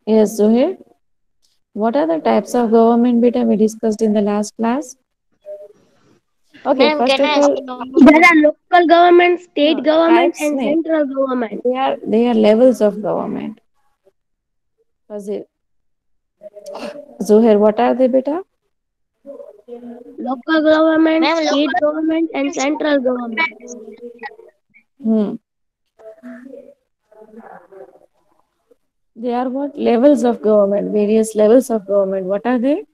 Yes, Zuhair. What are the types of government beta we discussed in the last class? Okay, Ma'am, first can of I all, say one more There thing? are local government, state no, government, types and nahi. central government. They are levels of government. Fazil. Zuhair, what are they beta? Local government, Ma'am, state local government, and central government. Hmm. They are what? Levels of government, various levels of government. What are they?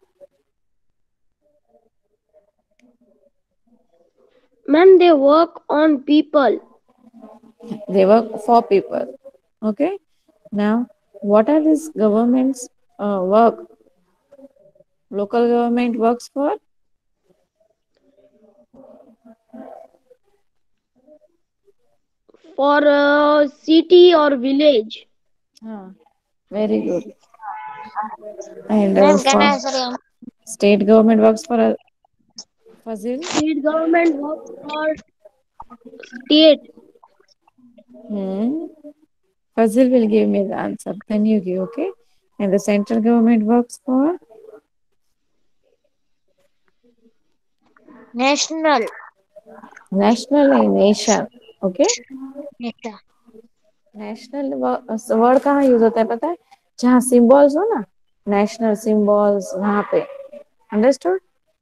Ma'am, they work on people. They work for people. Okay. Now, what are these governments work? Local government works for? For a city or village. Ah, very good. And ma'am, can for I say one? state government works for a Fazil. State government works for state. Hmm. Fazil will give me the answer. Then you give, okay? And the central government works for National. national and nation. Okay? National. National word कहाँ use होता है पता है जहाँ symbols हो ना national symbols वहां पे अंडरस्टूड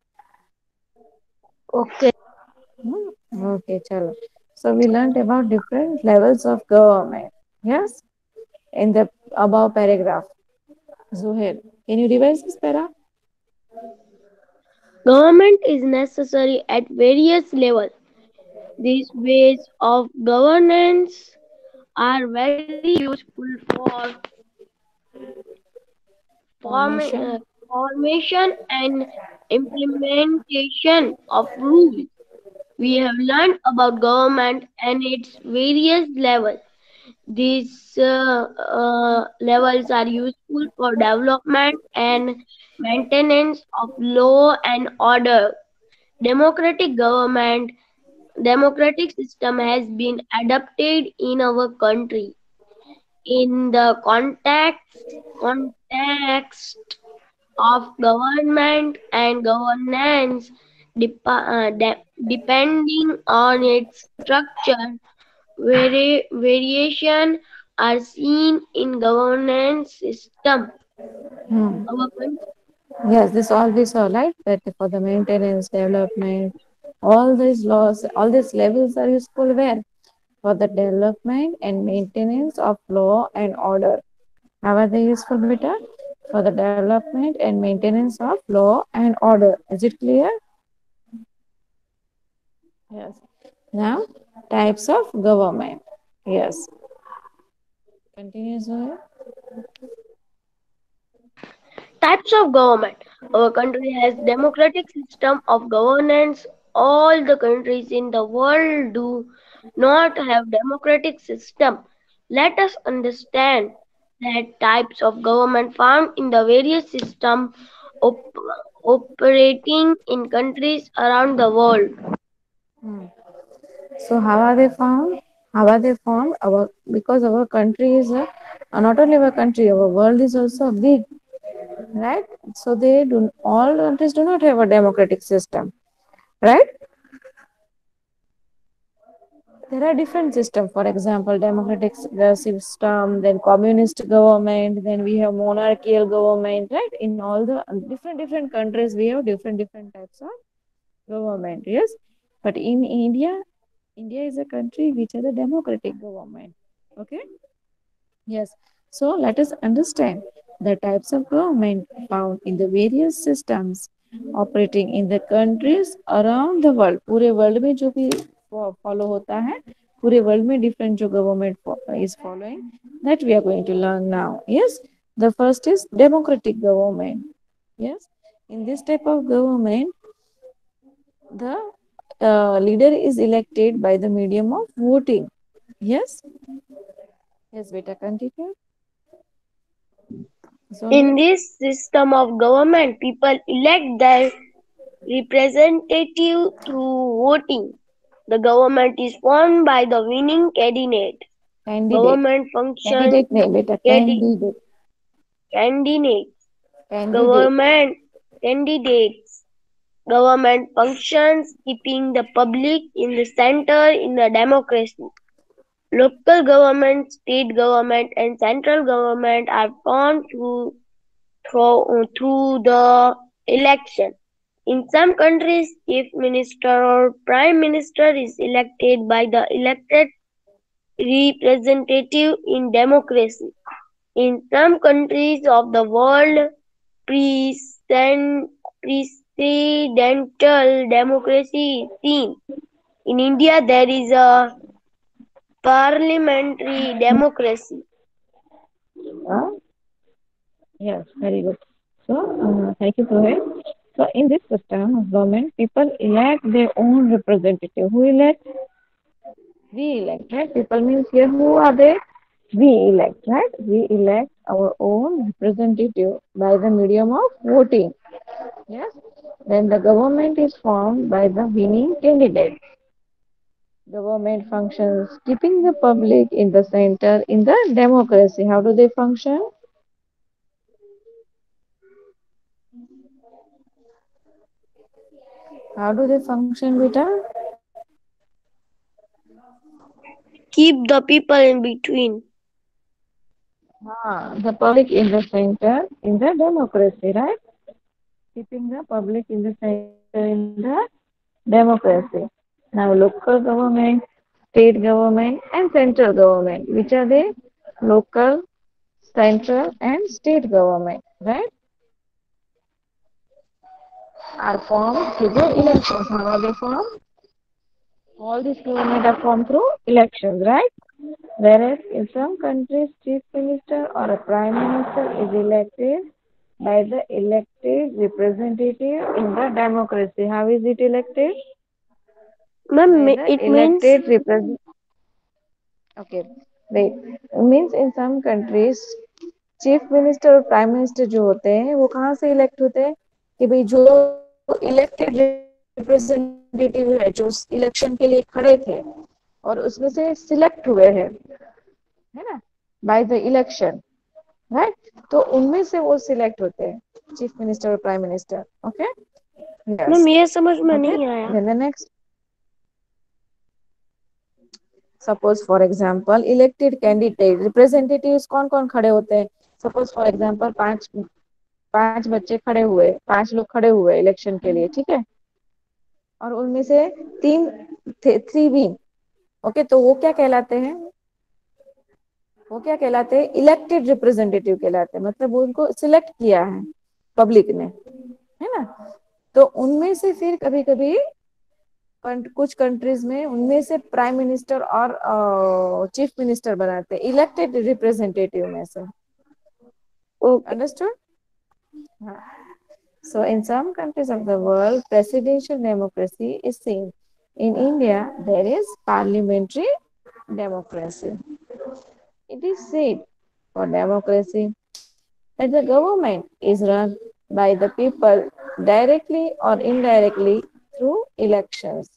Okay. ओके चलो so we learned about different levels of government yes in the above paragraph Zuhair can you revise this para Government is necessary at various levels. These ways of governance are very useful for formation formation and implementation of rules. We have learned about government and its various levels. These levels are useful for development and maintenance of law and order. Democratic government, democratic system has been adopted in our country. In the context of government and governance, depending on its structure, variation are seen in governance system. hmm. Our country, Yes this all we saw right that for the maintenance development all these laws all these levels are useful where for the development and maintenance of law and order. How are they useful, beta? For the development and maintenance of law and order. Is it clear? Yes. Now, types of government. Yes. Continue, Zoe. types of government. Our country has democratic system of governance. All the countries in the world do not have democratic system. Let us understand that types of government found in the various system op- operating in countries around the world. Hmm. So, how are they found? How are they formed? Our because our country is not only our country, our world is also big, right? So they do all countries do not have a democratic system, right? There are different systems, for example, democratic system, then communist government, then we have monarchical government, right? In all the different countries, we have different types of government, yes. But in India, India is a country which has a democratic government. Okay. Yes. So let us understand the types of government found in the various systems operating in the countries around the world. पूरे world में जो भी follow होता है पूरे world में different जो government is following that we are going to learn now. Yes. The first is democratic government. Yes. In this type of government, the leader is elected by the medium of voting. Yes. Yes, beta, continue. In Zohir. this system of government, people elect their representative through voting. The government is formed by the winning candidate. Candidate. Government functions Candidate नहीं बेटा candidate. candidate. candidates, Candidate. government candidates, government functions, keeping the public in the center in the democracy. Local government, state government, and central government are formed through the election. In some countries, chief minister or prime minister is elected by the elected representative in democracy. In some countries of the world, presidential democracy is seen. In India, there is a parliamentary democracy. Uh, yes, very good. So, thank you, Sohail. So, in this system of government, people elect their own representative. Who elect? We elect, right? People means here, who are they? We elect, right? We elect our own representative by the medium of voting. Yes. Then the government is formed by the winning candidate. Government functions keeping the public in the center in the democracy. How do they function? How do they function, beta? Keep the people in between. The public in the center in the democracy, right? Keeping the public in the center in the democracy. Now, local government, state government, and central government. Which are they? Local, central, and state government, right? Are formed through the elections. How are they formed? All these government are formed through elections, right? Whereas in some countries, chief minister or a prime minister is elected by the elected representative in the democracy. How is it elected? Ma'am, By the it means elected representative. Okay, wait. Means in some countries, chief minister और prime minister जो होते हैं वो कहाँ से elect होते हैं कि भाई जो इलेक्टेड रिप्रेजेंटेटिव है जो इलेक्शन के लिए खड़े थे और उसमें से सिलेक्ट हुए हैं है ना बाय द इलेक्शन राइट तो उनमें से वो सिलेक्ट होते हैं चीफ मिनिस्टर और prime minister okay ma'am yes ये समझ में ओके नहीं आया. Then the next suppose for example elected candidate representatives कौन कौन खड़े होते हैं सपोज फॉर एग्जांपल पांच बच्चे खड़े हुए पांच लोग खड़े हुए इलेक्शन के लिए ठीक है और उनमें से तीन थ्री विन ओके तो वो क्या कहलाते हैं इलेक्टेड रिप्रेजेंटेटिव कहलाते हैं मतलब वो उनको सिलेक्ट किया है पब्लिक ने है ना तो उनमें से फिर कभी कभी कुछ कंट्रीज में उनमें से प्राइम मिनिस्टर और चीफ मिनिस्टर बनाते हैं इलेक्टेड रिप्रेजेंटेटिव में से Okay. Understood So, in some countries of the world, presidential democracy is seen. In India, there is parliamentary democracy. It is said for democracy that the government is run by the people directly or indirectly through elections.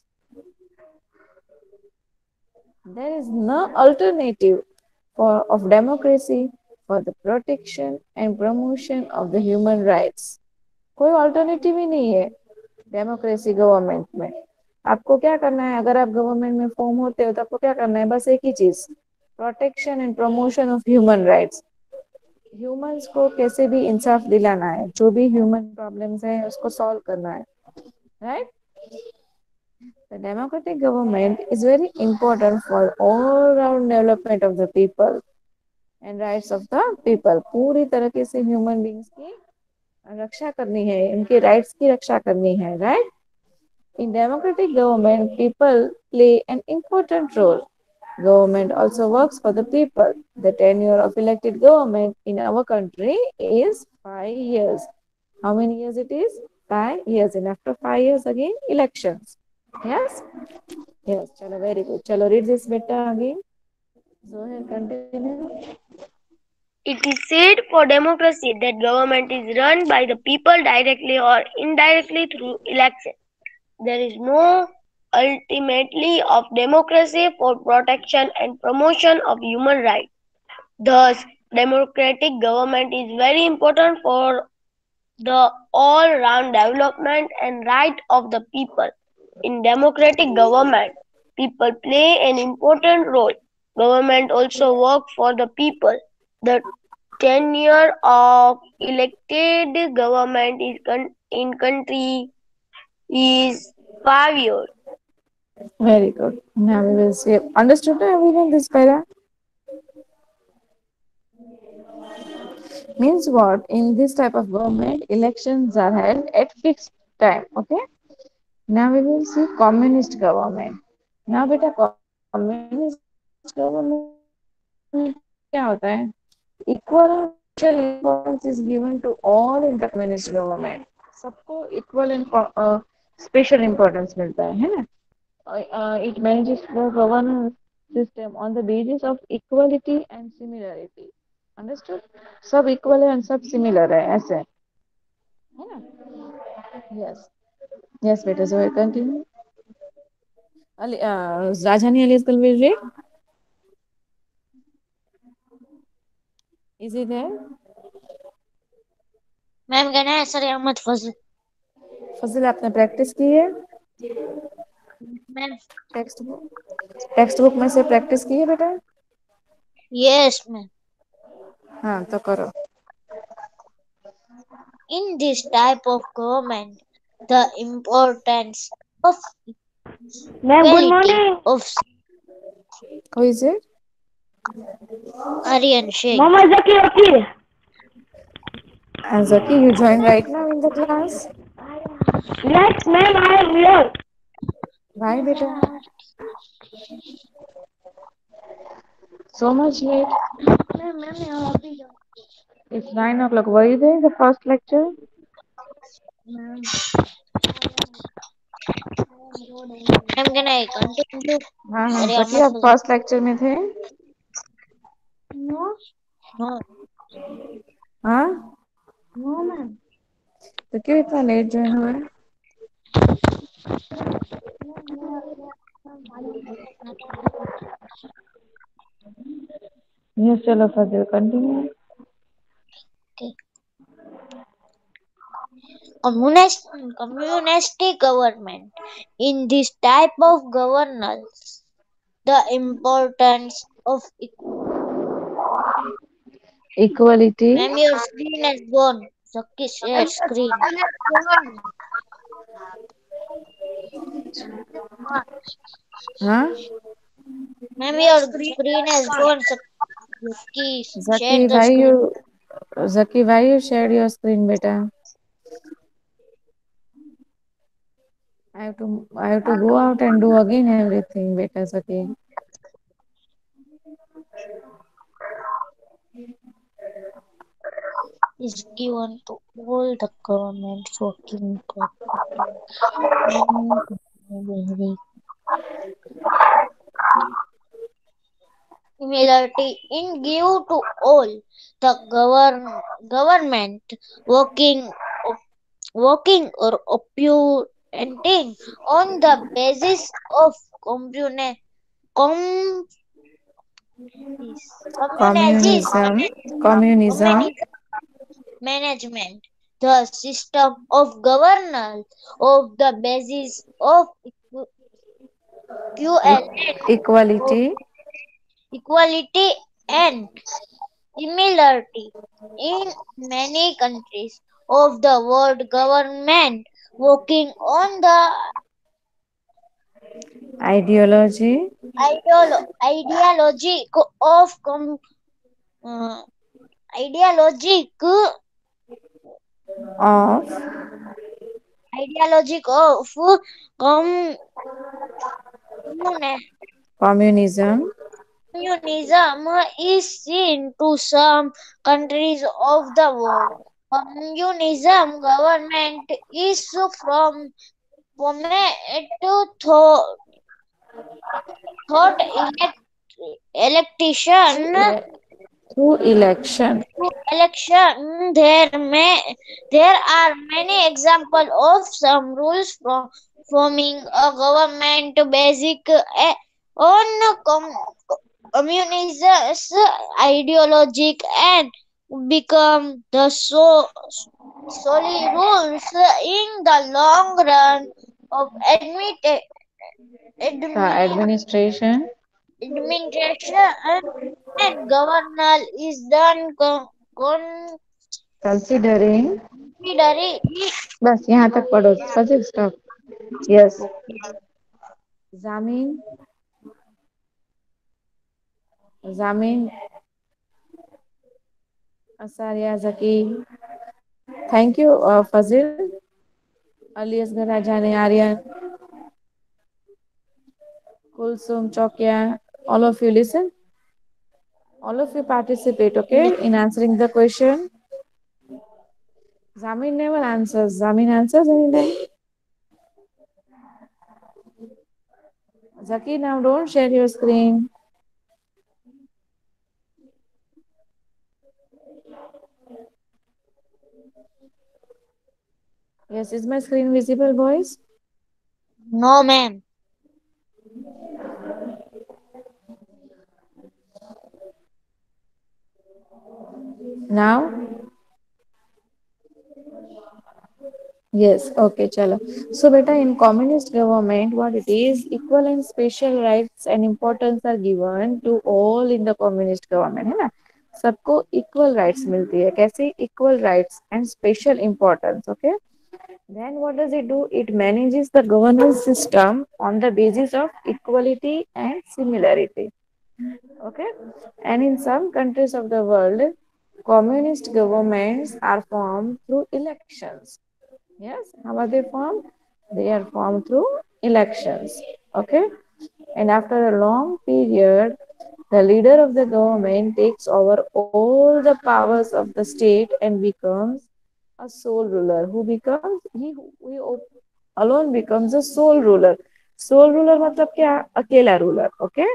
There is no alternative of democracy for the protection and promotion of the human rights. कोई alternative ही नहीं है democracy government में आपको क्या करना है अगर आप गवर्नमेंट में फॉर्म होते हो तो आपको क्या करना है बस एक ही चीज protection and promotion of human rights humans को कैसे भी इंसाफ दिलाना है जो भी ह्यूमन प्रॉब्लम्स है उसको सॉल्व करना है right The democratic government is very important for all round development of the people and rights of the people. पूरी तरीके से ह्यूमन बींग्स की रक्षा करनी है इनके राइट्स की रक्षा करनी है right in democratic government people play an important role government also works for the people the tenure of elected government in our country is 5 years how many years it is 5 years and after 5 years again elections yes yes chalo very good chalo read this beta again so here continue It is said for democracy that government is run by the people directly or indirectly through election. There is no ultimately of democracy for protection and promotion of human rights. Thus, democratic government is very important for the all-round development and right of the people. In democratic government, people play an important role. Government also work for the people. The tenure of elected government in country is 5 years. Very good. Now we will see. Understood everyone this para? Means what? In this type of government, elections are held at fixed time. Okay. Now we will see communist government. Now beta communist government में क्या होता है? Equal and special importance is given to all in the communist government. सबको equal and special importance मिलता है ना? It manages the governance system on the basis of equality and similarity. Understood? सब equal है and सब similar है ऐसे है ना? Yes. Yes, better. So I continue. Rajhani Alias will read. Is he there? Ma'am कहना है सर अहमद फजल। फजल आपने प्रैक्टिस की है? मैम टेक्स्ट बुक में से प्रैक्टिस की है बेटा? Yes ma'am. हाँ तो करो। In this type of government, the importance of Ma'am, good equality morning. of Who is it? Aryan Sheikh. Mama Zaki Wakil. And Zaki, you join right now in the class? Yes, ma'am, I am here. Why beta? So much late? It's 9 o'clock. Were you there in the first lecture? Ma'am कहना है continue. हाँ हाँ अरे जबकि अहमद आप फजल। First lecture में थे। No हाँ नो मैम। तो क्यों इतना लेट ज्वाइन हुआ है? यस चलो Fazal continue. Communistic government. In this type of governance, the importance of Equality. ma'am, your screen has gone. Zaki, share screen. हाँ Ma'am, your screen has gone. Zaki, share Zaki, the screen. why you shared your screen, beta? I have to go out and do again everything, beta Zaki. Is given to all the government working similarity in give to all the government working or operating on the basis of com- Communism. Communism. communism management, the system of governance of the basis of Equality. equality and similarity. In many countries of the world, government working on the Ideology ideology of uh, ideology of ideology of com- communism. communism is seen to some countries of the world. Communism government is from thought election Through election. there are many examples of some rules from forming a government basic on communist ideology and become the solely rules in the long run of The admin, administration administration and governance is done considering considering बस यहाँ तक पढ़ो fossil stop yes Jamin Jamin Asaria Zaki thank you Fazil Ali Asgar Rajani Aryan Kulsum Chokya, all of you listen. All of you participate, okay, in answering the question. Zamin never answers. Zamin answers anything. Zaki, now don't share your screen. Yes, is my screen visible, boys? no ma'am. Now? Yes, okay, chalo. So, beta, in communist government, what it is, equal and special rights and importance are given to all in the communist government, है ना? सबको equal rights मिलती है कैसे equal rights and special importance, okay? Then what does it do? It manages the governance system on the basis of equality and similarity. Okay. And in some countries of the world, communist governments are formed through elections. Yes. How are they formed? They are formed through elections. Okay. And after a long period, the leader of the government takes over all the powers of the state and becomes a sole ruler. Who becomes? He alone becomes a sole ruler. Sole ruler मतलब क्या? अकेला ruler. Okay.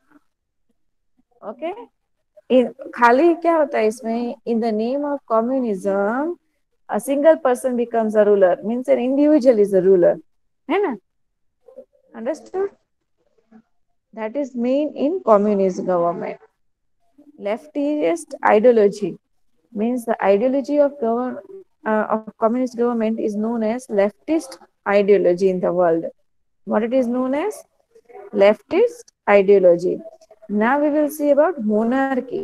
Okay. खाली क्या होता है इसमें? In the name of communism, a single person becomes a ruler. Means an individual is a ruler. है ना? Understood? That is main in communist government. Leftist ideology means the ideology of communist government is known as leftist ideology in the world. What it is known as? Leftist ideology. Now we will see about monarchy.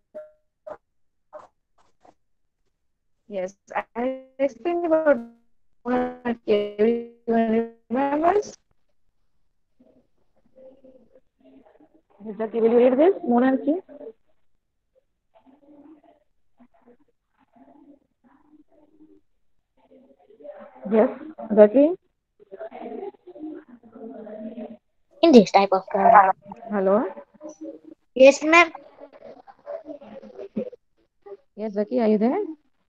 Yes, I explained about monarchy. Everyone remembers? Jackie, will you read this? Monarchy. Yes, Jackie. In this type of government. Hello. Yes ma'am. Yes, Jackie, are you there?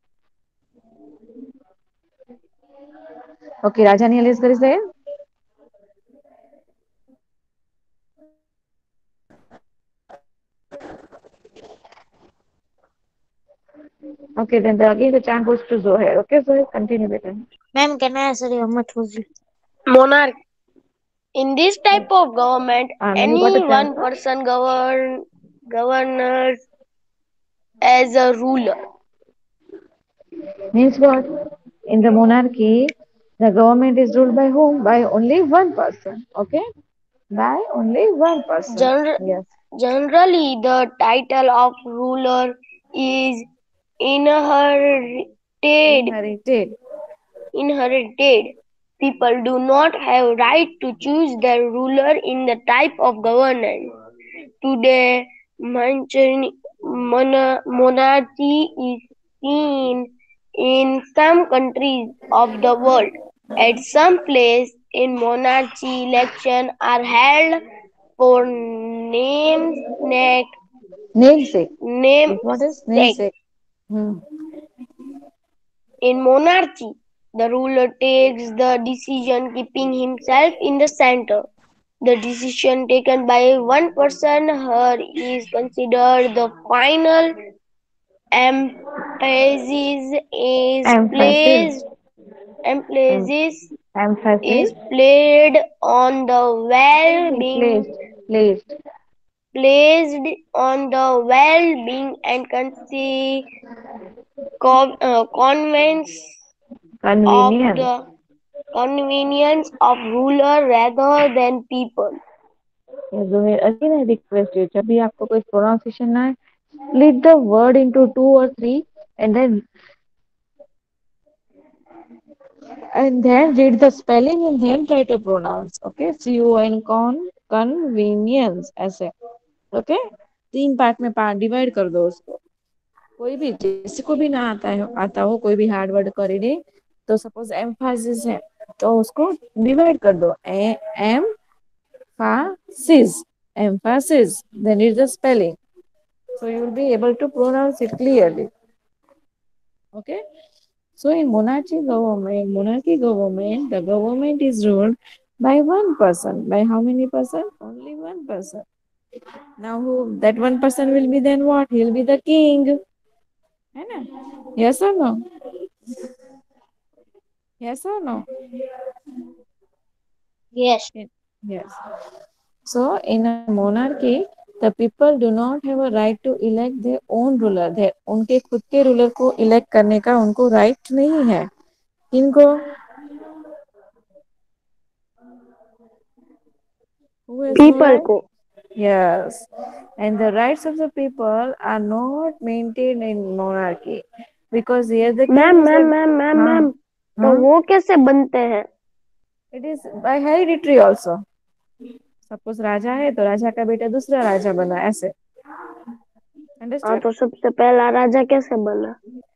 Okay, Rajani Aliasgar is there. Okay, then again the chant goes to Zohair. Okay, Zohair, continue better. Ma'am, can I answer your much was Monarch. In this type of government, Now you got a any chance, one huh? person governors as a ruler. Means what? In the monarchy, the government is ruled by whom? By only one person. Okay? By only one person. Gener- Yes. Generally, the title of ruler is inherited. Inherited. Inherited. People do not have right to choose their ruler in the type of governance. Today, monarchy is seen in some countries of the world. At some place in monarchy, elections are held for Namesake. What is namesake. namesake? Hmm. In monarchy, the ruler takes the decision keeping himself in the center. The decision taken by one person here is considered the final. Emphasis is Emphasis. placed emphasis Emphasis. is placed on the Placed. well-being Placed. placed on the well-being and convenience of Convenient. the convenience of ruler rather than people. Yes, Zohair, again I request you, जब भी आपको कोई pronunciation ना आए, split the word into two or three, and then read the spelling and then try to pronounce. Okay, convenience ऐसे. Okay, तीन part में divide कर दो उसको. कोई भी जिसको भी ना आता हो कोई भी हार्ड वर्ड करे नहीं, तो सपोज एम्फासिस है तो उसको डिवाइड कर दो. Um emphasis, then it's the spelling, so you will be able to pronounce it clearly. Okay, so in monarchy government, the government is ruled by one person. By how many person? Only one person. Now who that one person will be, then what? He'll be the king, है ना? Yes or no? Yes or no? Yes. Yes. So in a monarchy, the people do not have a right to elect their own ruler. उनके खुद के ruler को elect करने का उनको right नहीं है. किनको? Who has no People right? को. Yes. And the rights of the people are not maintained in monarchy because here the king ma'am is ma'am the. Ma'am ma'am हाँ मैम तो हाँ. वो कैसे बनते हैं? It is by hereditary also. Suppose राजा है तो राजा का बेटा दूसरा राजा बना, ऐसे. हाँ अंडरस्टूड? तो सबसे पहला राजा कैसे बना?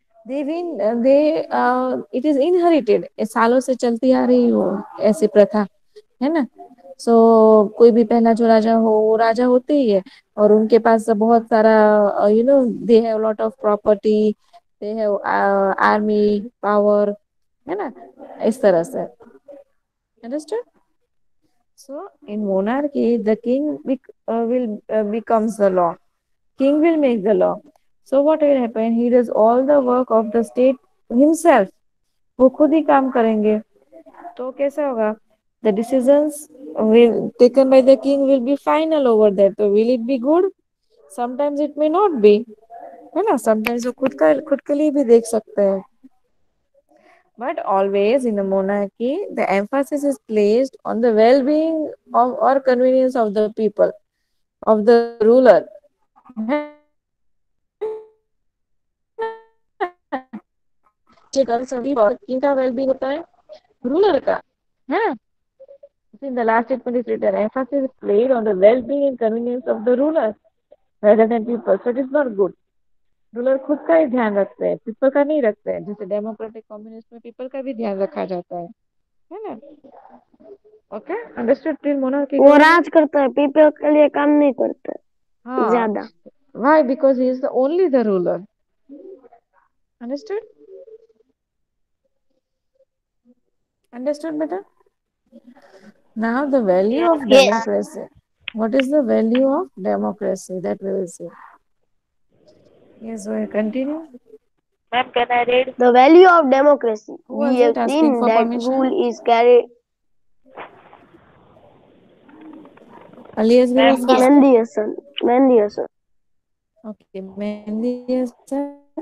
इट इज इनहेरिटेड, सालों से चलती आ रही हो ऐसी प्रथा, है ना? सो कोई भी पहला जो राजा हो वो राजा होते ही है, और उनके पास बहुत सारा they have lot of property, they have army power, है ना? इस तरह से. Understood? So in monarchy, the king will becomes the law. King will make the law. So what will happen? He does all the work of the state himself. वो खुद ही काम करेंगे. तो कैसा होगा? The decisions will taken by the king will be final over there. So will it be good? Sometimes it may not be. है ना? Sometimes वो खुद के लिए भी देख सकते हैं. But always in a monarchy, the emphasis is placed on the well-being of or convenience of the people, of the ruler. किन का well-being होता है? Ruler का, है ना? In the last statement is written, emphasis is placed on the well-being and convenience of the ruler rather than people. So it is not good. Ruler खुद का ही ध्यान रखते हैं, पीपल का नहीं रखते हैं. जैसे डेमोक्रेटिक कम्युनिस्ट में पीपल का भी ध्यान रखा जाता है ना? Okay, understood? टिल मोनार्की वो गवर्नमेंट. राज करता है, पीपल के लिए काम नहीं करता है हाँ. ज्यादा. Why? Because he is the only the ruler. Understood? Understood, beta? Now the value of Yes. democracy. What is the value of democracy? That we will see. Yes, we continue. Ma'am, can I read? The value of democracy. Who We was have it asking seen for that permission? rule is carried. Alias was Yes. asking. Mandy Hassan. Okay, Mandy sir.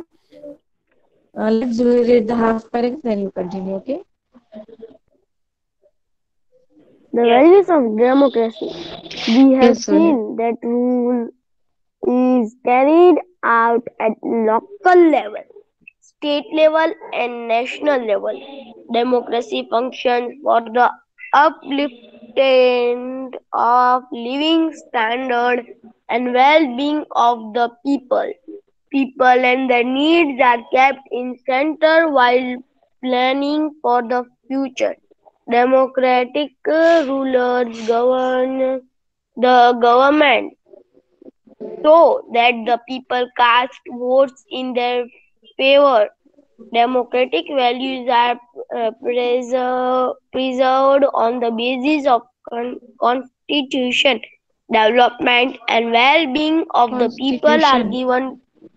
Let's read the half paragraph, then you continue. Okay. The Yes. values of democracy. We have Yes, Sonia. seen that rule is carried out at local level, state level, and national level. Democracy functions for the upliftment of living standard and well-being of the people. People and their needs are kept in center while planning for the future. Democratic rulers govern the government so that the people cast votes in their favor. Democratic values are preserved on the basis of constitution. Development and well-being of the people are Constitution. given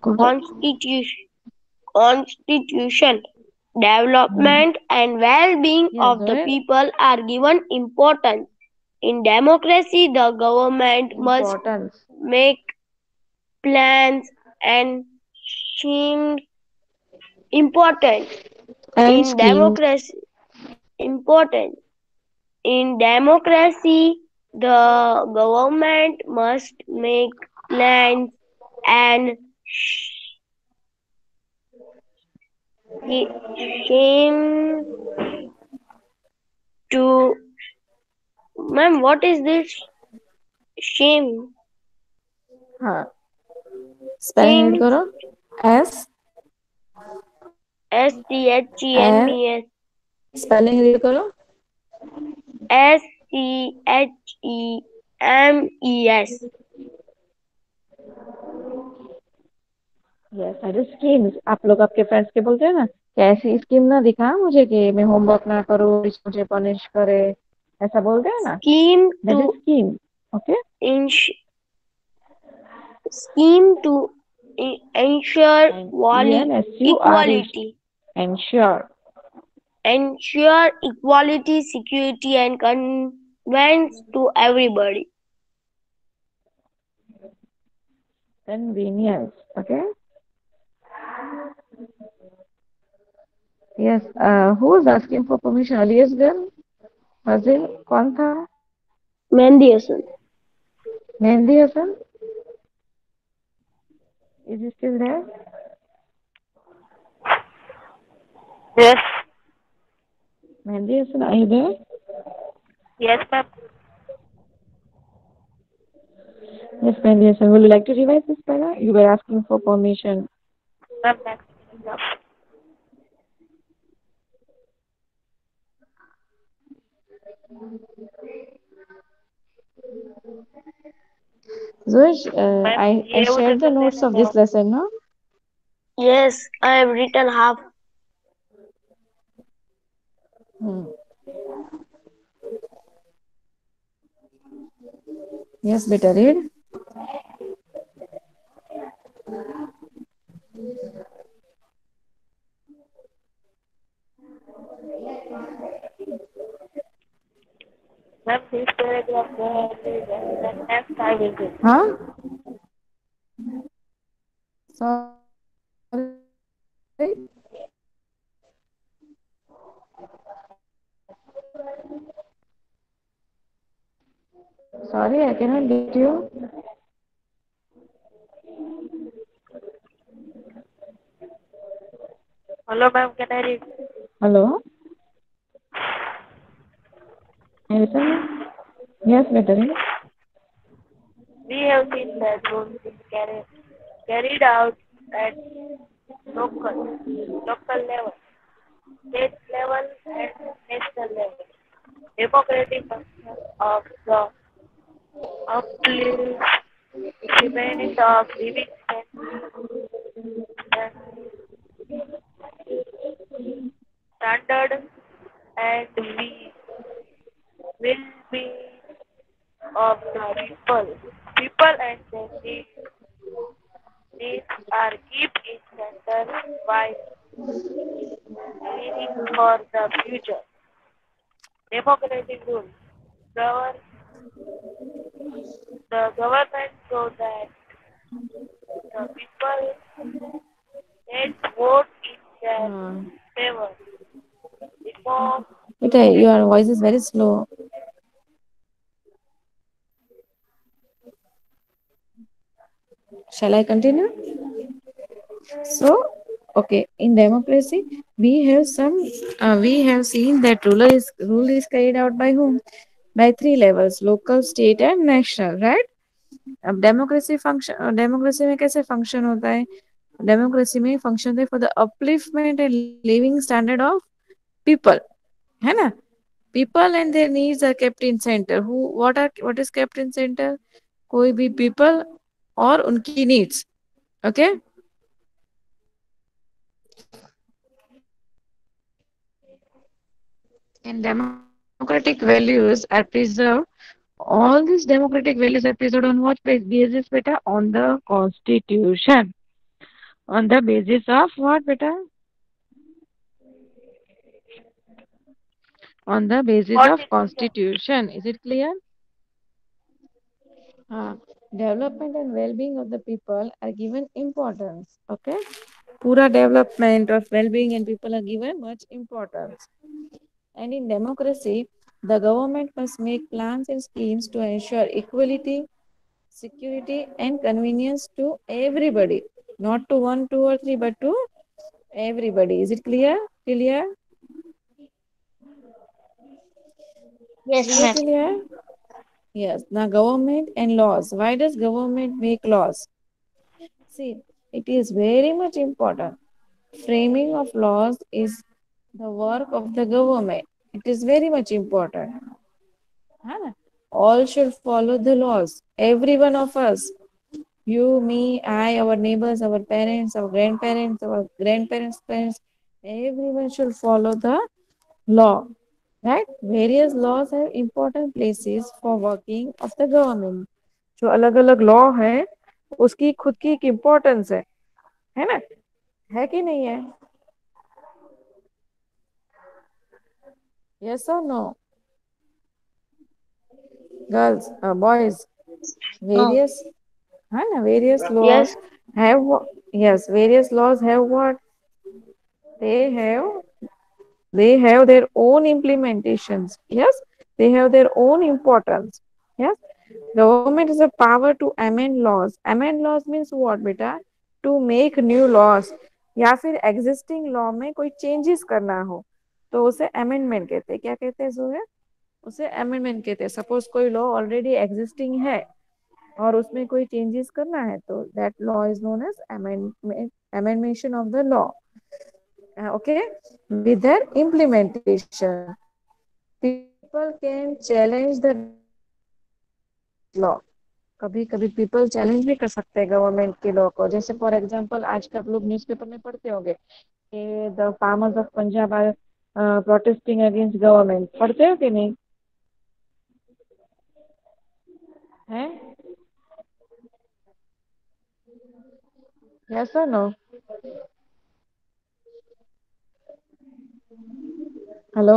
constitution. Development and well-being Yes, of the Zoe. people are given importance. In democracy, the government must Importance. make plans and seem important. And In schemes. democracy, important. In democracy, the government must make plans and seem to. Ma'am, what is this shame? हाँ, spelling read Shame, करो. S and SCHEMES, spelling read करो. SCHEMES. Yes, अरे schemes आप लोग आपके friends के बोलते हैं ना कि ऐसी स्कीम ना दिखा मुझे कि मैं होमवर्क ना करूँ, मुझे पनिश करे, ऐसा बोलते हैं ना. Scheme that is to scheme. Okay. ins- scheme to ensure and ENSURE. equality, Ensure. ensure equality, security, and convenience to everybody. Convenience. Okay. Yes. Who was asking for permission? Alias girl? Fazil? कौन था? Mehndi Hasan. Mehndi Hasan? Is he still there? Yes, Mehndi Hasan, are you there? yes, ma'am. Yes, Mehndi Hasan. Would you like to revise this para? You were asking for permission. Ma'am, next. Ma'am. Zoish, I ये उधर shared the कर notes देने of दो. this lesson, no? Yes, I have written half. Hmm. Yes, better read. Ma'am, this paragraph go ahead with the next I will do. Huh? Sorry. Sorry, I cannot get you. Hello, ma'am, can I read? Hello? Can you listen me? Yes, better read. We have seen that rules is carried out at local level, state level, and national level. Democratic function of the upliftment of living standard and we will be of the people. People and their needs are kept in center while caring for the future. Democratic rule govern the government so that the people can vote in their favor. Reform Beta, your voice is very slow. Shall I continue? So, okay, in democracy, we have seen that rule is carried out by whom? By three levels: local, state, and national. Right? अब democracy में कैसे function होता है? Democracy में function है for the upliftment and living standard of people, है ना? People and their needs are kept in centre. What is kept in centre? कोई भी पीपल और उनकी needs. Okay. And democratic values are preserved. All these democratic values are preserved on what basis, beta? On the constitution. On the basis of what, beta? On the basis what of is constitution. Is it clear? हाँ, development and well-being of the people are given importance. Okay, पूरा development of well-being and people are given much importance. And in democracy, the government must make plans and schemes to ensure equality, security, and convenience to everybody, not to one, two, or three, but to everybody. Is it clear? Clear? Yes, Clear? ma'am. Clear? Yes. Now, government and laws. Why does government make laws? See, it is very much important. Framing of laws is the work of the government. It is very much important. Huh? All should follow the laws. Every one of us, you, me, I, our neighbors, our parents, our grandparents' parents, everyone should follow the law. Right? Various laws have important places for working of the government. जो अलग अलग law है उसकी खुद की एक importance है ना? है कि नहीं है? Yes or no? Girls, boys, No. various, है ना? Various laws Yes. have, yes, various laws have what? They have they have their own implementations. Yes, they have their own importance. Yes, government is a power to amend laws. Amend laws means what beta? To make new laws या फिर existing law में कोई changes करना हो तो उसे amendment कहते हैं. क्या कहते हैं जोया? उसे amendment कहते हैं. सपोज कोई law already existing है और उसमें कोई changes करना है तो that law is known as amendment of the law. Okay, with their implementation people can challenge the law. कभी कभी पीपल चैलेंज भी कर सकते हैं गवर्नमेंट के लॉ को. जैसे फॉर एग्जांपल आज का आप लोग न्यूज़पेपर में पढ़ते होंगे कि the farmers of Punjab are protesting against government. पढ़ते हो कि नहीं? है? यस और नो? Hello,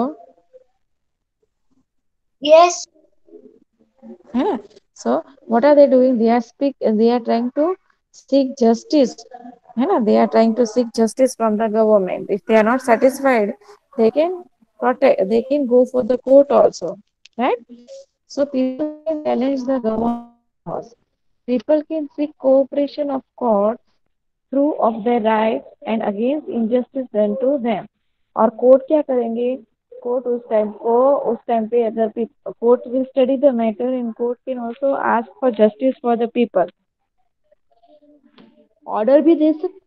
Yes. है ना? So what are they doing? They are trying to seek justice. है ना? They are trying to seek justice from the government. If they are not satisfied, they can protest. They can go for the court also, right? So people can challenge the government laws. People can seek cooperation of courts through of their rights and against injustice done to them. और court क्या करेंगे? Court उस time पे अगर court will study the matter in court can also ask for justice for the people. Order भी दे सकते.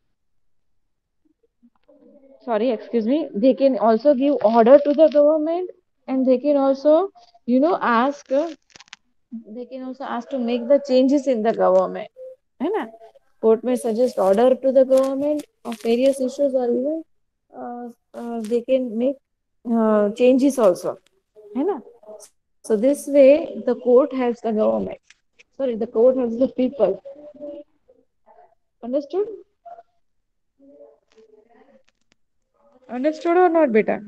Sorry, excuse me. They can also give order to the government and they can also, ask. They can also ask to make the changes in the government. है ना? Court may suggest order to the government of various issues or even they can make changes also. है ना? So this way the court helps the government. Sorry, the court helps the people. Understood? Understood or not, beta?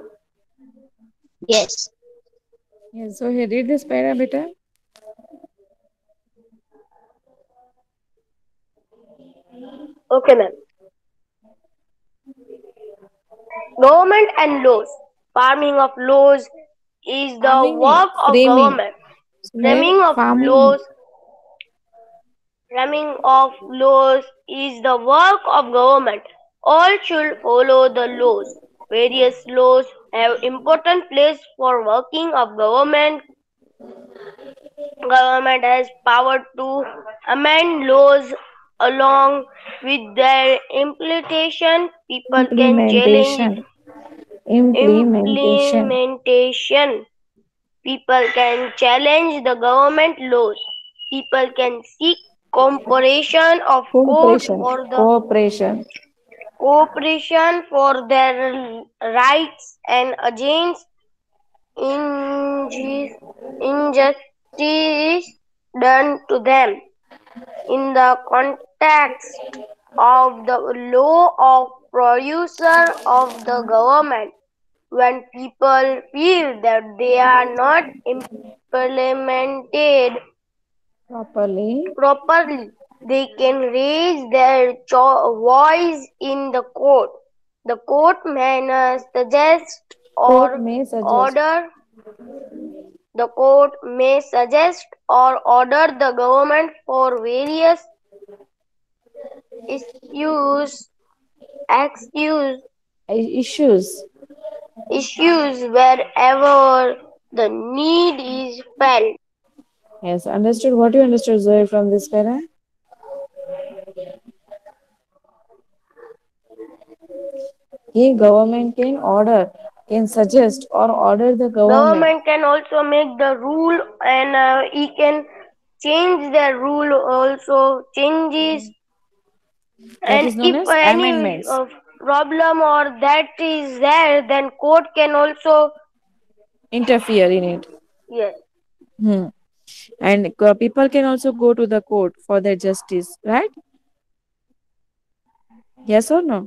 Yes. Yes. So here, read this para, beta. Okay, ma'am. Government and laws. Farming of laws is the Farming नहीं, work of framing. government. उसमें Framing of farming. laws Framing of laws is the work of government. All should follow the laws. Various laws have important place for working of government. Government has power to amend laws along with their implementation. People can challenge Implementation. Implementation. implementation. People can challenge the government laws. People can seek cooperation of court Cooperation. for the Cooperation. cooperation for their rights and against inju- injustice done to them. In the context of the law of producer of the government, when people feel that they are not implemented properly. properly. They can raise their voice in the court. The court may suggest Court or may suggest. order the court may suggest or order the government for various issues, excuse, Issues. issues wherever the need is felt. Yes, understood. What you understood, Zoe, from this para? Government can order, can suggest or order the government. Government can also make the rule and he can change the rule also changes That and is known if as any amendments. problem or that is there then court can also Interfere in it. yes Hmm. And people can also go to the court for their justice, right? Yes or no?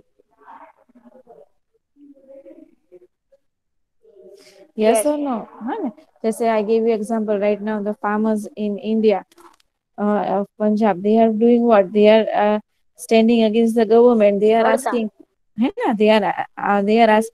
Yes yes or no? Huh? Just say I gave you example right now. The farmers in India, of Punjab, they are doing what? They are standing against the government. They are Hartal. asking, है ना? They are asking